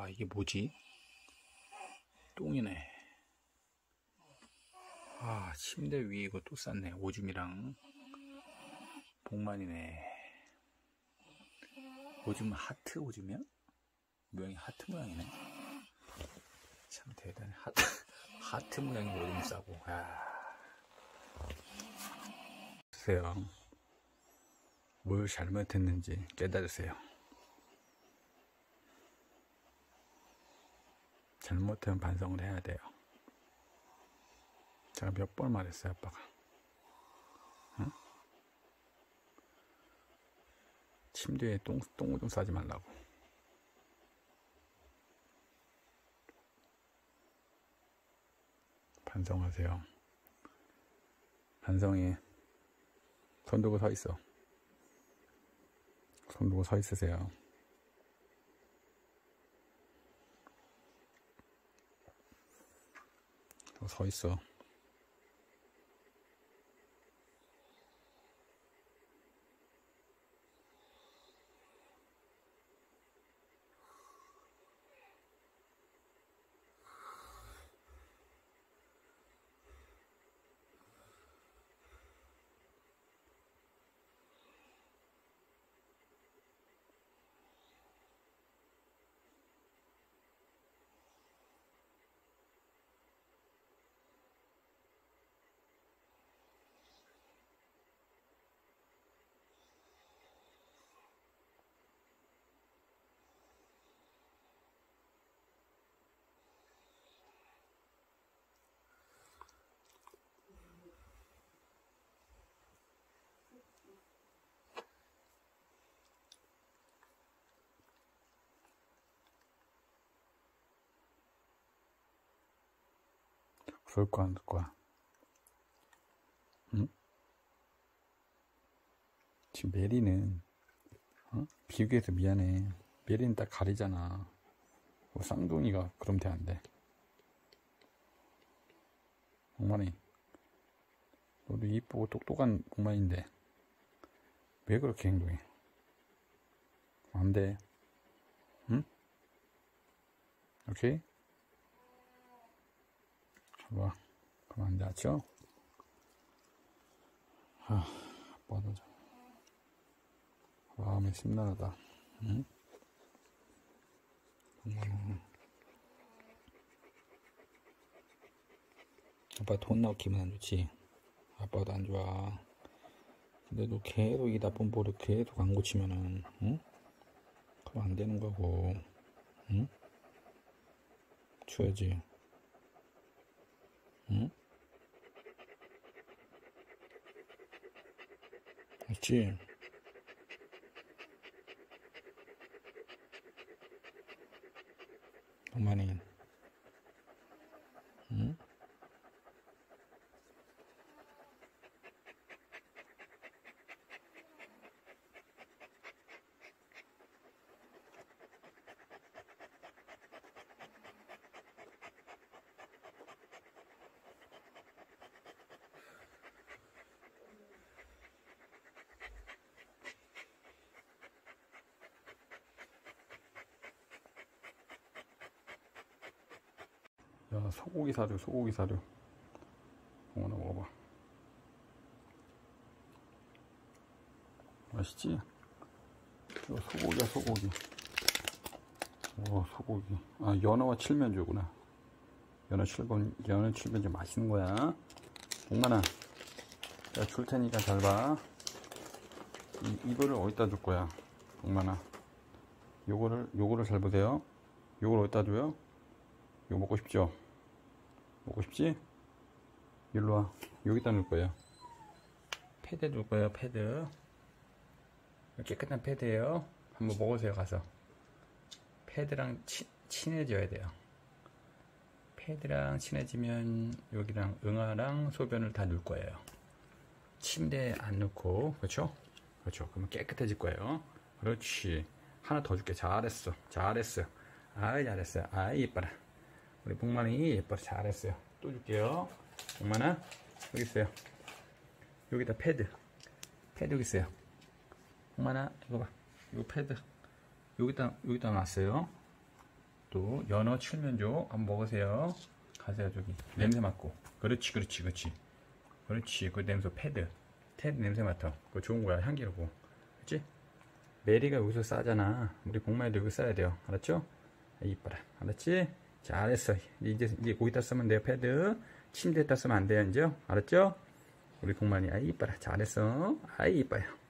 와, 이게 뭐지? 똥이네. 아, 침대 위에 이거 또 쌌네. 오줌이랑 복만이네. 오줌 하트 오줌이야? 모양이 하트 모양이네. 참 대단해. 하트 모양의 오줌 싸고. 야. 보세요. 뭘 잘못했는지 깨달으세요. 잘못하면 반성을 해야 돼요. 제가 몇 번 말했어요, 아빠가. 응? 침대에 똥오줌 싸지 말라고. 반성하세요. 반성해. 손 들고 서 있어. 손 들고 서 있으세요. 서 있어. 그럴 거야, 안 그럴 거야? 응? 지금 메리는 비교해서 미안해. 메리는 딱 가리잖아. 쌍둥이가 그럼 돼, 안 돼? 복만이, 너도 이쁘고 똑똑한 복만인데 왜 그렇게 행동해? 안 돼. 응? 오케이? 봐. 그럼 안 잤죠? 아빠도 좀 마음이 심란하다. 응? 아빠 돈 나고 기분 안 좋지? 아빠도 안 좋아. 근데 너 계속 이 나쁜 버릇 계속 안 고치면은, 응? 그럼 안 되는 거고, 응? 줘야지. 응? 맞지? 엄마는, 응? 야, 소고기 사료, 소고기 사료. 하나 먹어봐. 맛있지? 이거 소고기야, 소고기. 오, 소고기. 아, 연어와 칠면조구나. 연어 칠면조 맛있는 거야. 복만아, 내가 줄 테니까 잘 봐. 이거를 어디다 줄 거야, 복만아? 요거를 잘 보세요. 요걸 어디다 줘요? 이거 먹고 싶죠? 먹고 싶지? 일로 와. 여기다 넣을 거예요. 패드 줄 거예요, 패드. 깨끗한 패드예요. 한번 먹으세요, 가서. 패드랑 친해져야 돼요. 패드랑 친해지면 여기랑 응아랑 소변을 다 넣을 거예요. 침대에 안 넣고, 그렇죠? 그렇죠. 그러면 깨끗해질 거예요. 그렇지. 하나 더 줄게. 잘했어. 잘했어. 아이, 잘했어요. 아이, 예뻐라. 우리 복만이 예뻐라. 잘했어요. 또 줄게요. 복만아, 여기 있어요. 여기다 패드. 패드 여기 있어요. 복만아, 이거 봐. 이거 패드. 여기다 놨어요. 또 연어 칠면조 한번 먹으세요. 가세요. 저기 냄새 맡고. 그렇지. 그 냄새 패드 냄새 맡아. 그거 좋은 거야. 향기로고. 그렇지? 메리가 여기서 싸잖아. 우리 복마이도 여기 싸야 돼요. 알았죠? 이뻐라. 알았지? 잘했어. 이제 거기다 쓰면 돼요. 패드 침대에다 쓰면 안 돼요. 이제 알았죠? 우리 복만이 아이 이뻐라. 잘했어. 아이 이뻐요.